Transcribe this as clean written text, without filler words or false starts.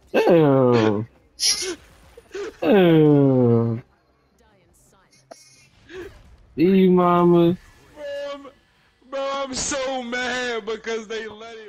Ew. Ew. E mama. Bro, I'm so mad because they let it.